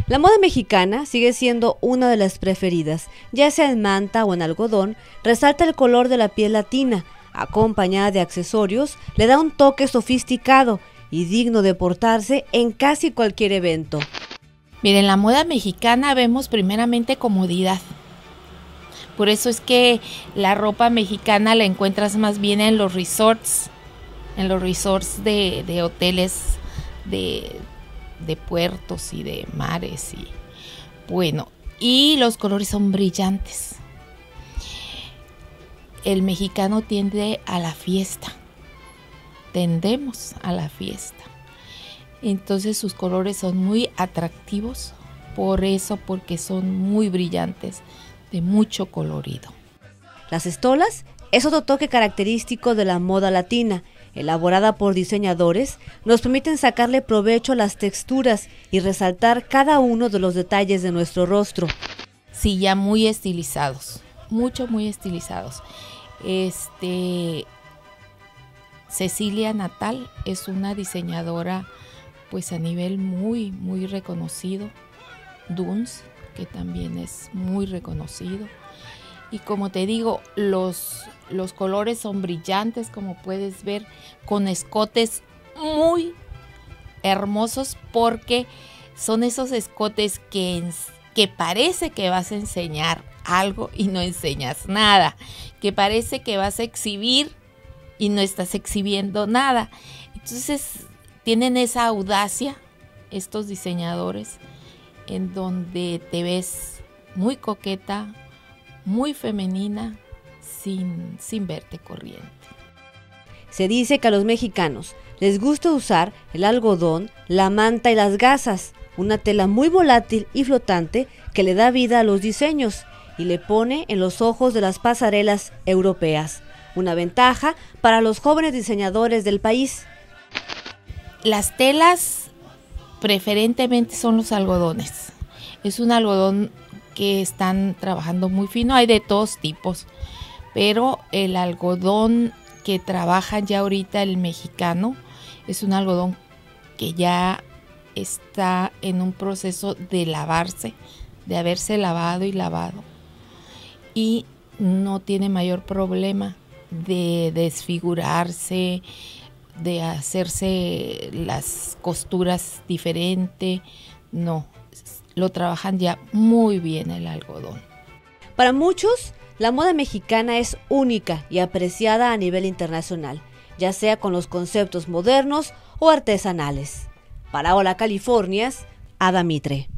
La moda mexicana sigue siendo una de las preferidas, ya sea en manta o en algodón, resalta el color de la piel latina, acompañada de accesorios, le da un toque sofisticado y digno de portarse en casi cualquier evento. Miren, en la moda mexicana vemos primeramente comodidad. Por eso es que la ropa mexicana la encuentras más bien en los resorts de hoteles de puertos y de mares. Y bueno, y los colores son brillantes. El mexicano tiende a la fiesta, tendemos a la fiesta. Entonces sus colores son muy atractivos, porque son muy brillantes, de mucho colorido. Las estolas es otro toque característico de la moda latina, elaborada por diseñadores, nos permiten sacarle provecho a las texturas y resaltar cada uno de los detalles de nuestro rostro. Sí, ya muy estilizados, muy estilizados. Cecilia Natal es una diseñadora pues a nivel muy reconocido. Dunz, que también es muy reconocido. Y como te digo, los colores son brillantes, como puedes ver, con escotes muy hermosos, porque son esos escotes que parece que vas a enseñar algo y no enseñas nada, que parece que vas a exhibir y no estás exhibiendo nada. Entonces tienen esa audacia estos diseñadores, en donde te ves muy coqueta, muy femenina, sin verte corriente. Se dice que a los mexicanos les gusta usar el algodón, la manta y las gasas, una tela muy volátil y flotante que le da vida a los diseños y le pone en los ojos de las pasarelas europeas. Una ventaja para los jóvenes diseñadores del país. Las telas preferentemente son los algodones. Es un algodón que están trabajando muy fino, hay de todos tipos, pero el algodón que trabaja ya ahorita el mexicano es un algodón que ya está en un proceso de lavarse, de haberse lavado y no tiene mayor problema de desfigurarse, de hacerse las costuras diferente. No, lo trabajan ya muy bien el algodón. Para muchos, la moda mexicana es única y apreciada a nivel internacional, ya sea con los conceptos modernos o artesanales. Para Hola Californias, Ada Mitre.